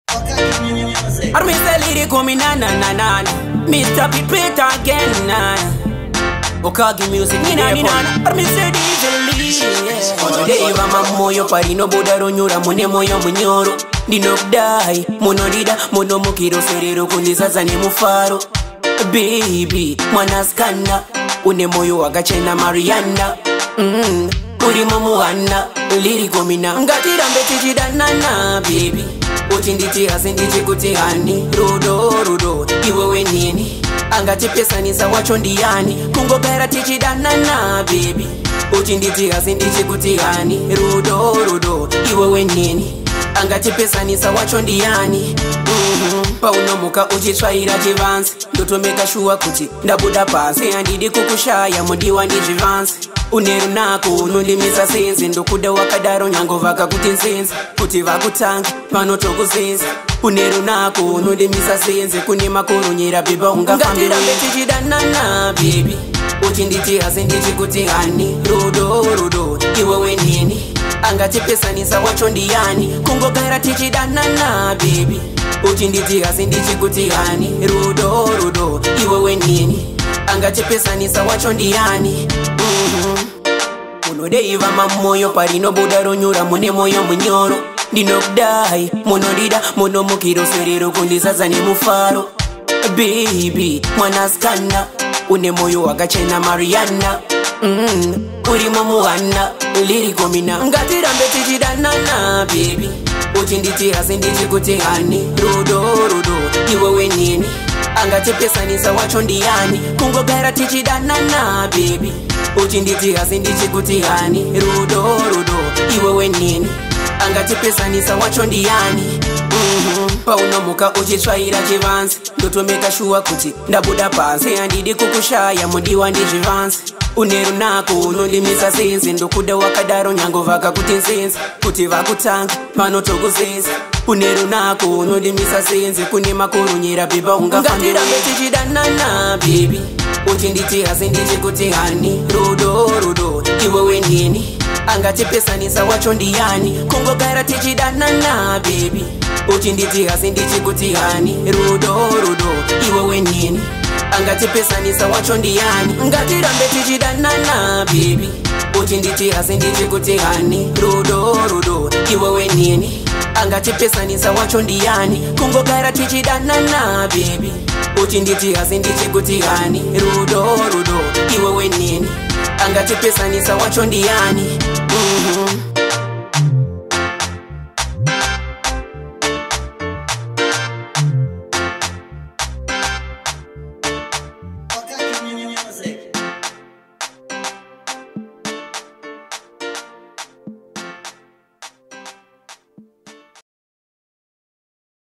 Army say lyric me na na na na. Mr. Pipit again na. Okagi music ni na ni na. Army say DJ Lee. Deva mamoyo parino bodaro nyura mune moyo munyoro. Dinokdai monodida mono mukiro serero kundizaza ni mufaro. Baby mwana skana une moyo wagachena Mariana. Uri mamuana lyric me na ngatira mbeti danana baby. Uchinditi hasinditi kutihani rudo iwe wenini angati pesa nisa wachondiani kungogara tichidanana baby. Uchinditi hasinditi kutihani rudo iwe wenini angati pesa nisa wachondiani. Paunomuka uchitsvaira chivansi ndotomeka shuwa kuti ndabuda pasi handidi kukushaya mudiwa ndizvivansi. Unerunako unondimisa senzi ndokuda wakadaro nyango vakakuti nsenzi kuti vakutanga panotokusenza. Unerunako unondimisa senzi kune makoronyera beba ungafambira mbetichidanana baby. Uchinditi hasinditi kuti hani rudo iwe wenini angati pesanisa wachondiani kungogara tichidanana baby. Uchinditi hasinditi kuti hani rudo iwe wenini angati pesanisa wachondiani. Unodeiva mamoyo parino bodaro nyura mune moyo munyoro. Dinokdai monodida mono mukiro serero kundizaza ni mufaro. Baby mwana skana une moyo wakachena Mariana. Uri mamuana lyric me na ngatira mbeti chidanana baby. Uchinditi hasinditi kuti hani rudo iwe wenini angati pesanisa wachondiani kungogara tichidanana baby. Uchinditi hasinditi kuti hani rudo iwe wenini angati pesanisa wachondiani. Paunomuka uchitsvaira chivansi ndotomeka shuwa kuti ndabuda pasi handidi kukushaya mudiwa ndizvivansi. Unerunako unondimisa senzi ndokuda wakadaro nyango vakakuti nsenzi kuti vakutanga panotokusenza. Unerunako unondimisa senzi kune makoronyera beba ungafambira mbetichidanana baby. Uchinditi hasinditi kuti hani rudo iwe wenini angati pesanisa wachondiani kungogara tichidanana baby. Uchinditi hasinditi kuti hani rudo iwe wenini angati pesanisa wachondiani ngatira mbetichidanana baby. Uchinditi hasinditi kuti hani rudo iwe wenini angati pesanisa wachondiani kungogara tichidanana baby. Uchinditi hasinditi kuti hani rudo iwe wenini angati pesanisa wachondiani.